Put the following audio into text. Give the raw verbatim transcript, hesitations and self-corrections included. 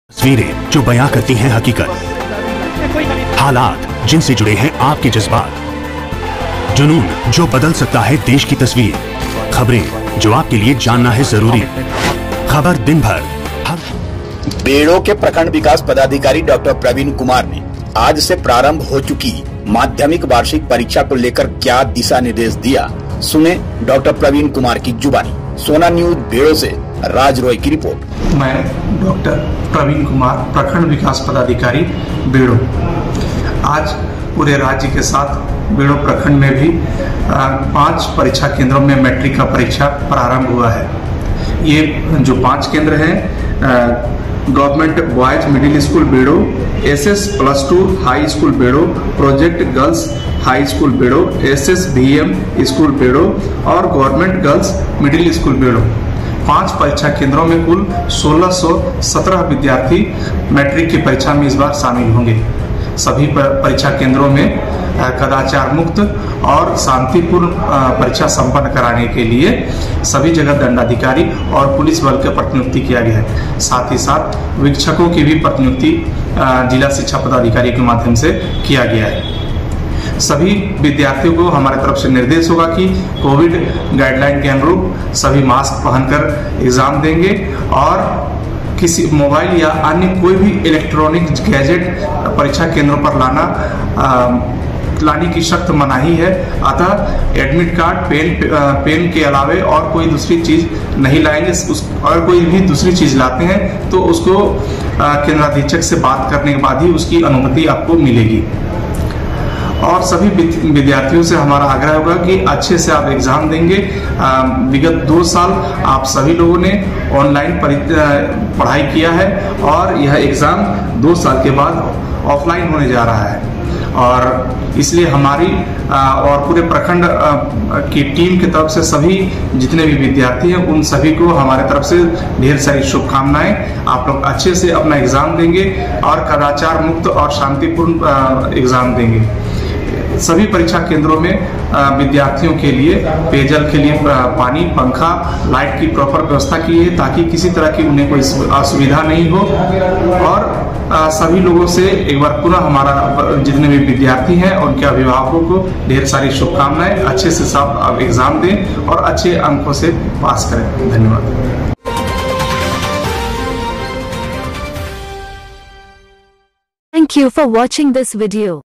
तस्वीरें जो बयां करती हैं हकीकत, हालात जिनसे जुड़े हैं आपके जज्बात, जुनून जो बदल सकता है देश की तस्वीर, खबरें जो आपके लिए जानना है जरूरी। खबर दिन भर। बेड़ो के प्रखंड विकास पदाधिकारी डॉक्टर प्रवीण कुमार ने आज से प्रारंभ हो चुकी माध्यमिक वार्षिक परीक्षा को लेकर क्या दिशा निर्देश दिया, सुने डॉक्टर प्रवीण कुमार की जुबानी। सोना न्यूज बेड़ो से राज रॉय की रिपोर्ट। मैं डॉक्टर प्रवीण कुमार, प्रखंड विकास पदाधिकारी बेड़ो। आज पूरे राज्य के साथ बेड़ो प्रखंड में भी पांच परीक्षा केंद्रों में मैट्रिक का परीक्षा प्रारंभ हुआ है। ये जो पांच केंद्र हैं, government boys middle school Bero, SS plus two high school Bero, project girls high school Bero, SS BM school Bero और government girls middle school Bero. पांच परीक्षा केंद्रों में कुल सोलह सौ सत्रह विद्यार्थी मैट्रिक की परीक्षा में इस बार शामिल होंगे। सभी परीक्षा केंद्रों में कदाचार मुक्त और शांतिपूर्ण परीक्षा संपन्न कराने के लिए सभी जगह दंडाधिकारी और पुलिस बल का प्रतिनियुक्ति किया गया है। साथ ही साथ वीक्षकों की भी प्रतिनियुक्ति जिला शिक्षा पदाधिकारी के माध्यम से किया गया है। सभी विद्यार्थियों को हमारे तरफ से निर्देश होगा कि कोविड गाइडलाइन के अनुरूप सभी मास्क पहनकर एग्जाम देंगे और किसी मोबाइल या अन्य कोई भी इलेक्ट्रॉनिक गैजेट परीक्षा केंद्रों पर लाना आ, लाने की सख्त मनाही है। अतः एडमिट कार्ड, पेन पेन के अलावे और कोई दूसरी चीज नहीं लाएंगे। उस अगर कोई भी दूसरी चीज लाते हैं तो उसको केंद्राधीक्षक से बात करने के बाद ही उसकी अनुमति आपको मिलेगी। और सभी विद्यार्थियों से हमारा आग्रह होगा कि अच्छे से आप एग्जाम देंगे। विगत दो साल आप सभी लोगों ने ऑनलाइन पढ़ाई किया है और यह एग्जाम दो साल के बाद ऑफलाइन होने जा रहा है और इसलिए हमारी और पूरे प्रखंड की टीम की तरफ से सभी जितने भी विद्यार्थी हैं उन सभी को हमारे तरफ से ढेर सारी शुभकामनाएं। आप लोग अच्छे से अपना एग्जाम देंगे और कदाचार मुक्त और शांतिपूर्ण एग्जाम देंगे। सभी परीक्षा केंद्रों में विद्यार्थियों के लिए पेयजल के लिए पानी, पंखा, लाइट की प्रॉपर व्यवस्था की है ताकि किसी तरह की उन्हें कोई असुविधा नहीं हो। और सभी लोगों से एक बार पुनः हमारा जितने भी विद्यार्थी हैं उनके अभिभावकों को ढेर सारी शुभकामनाएं। अच्छे से सब एग्जाम दें और अच्छे अंकों से पास करें। धन्यवाद। Thank you for watching this video.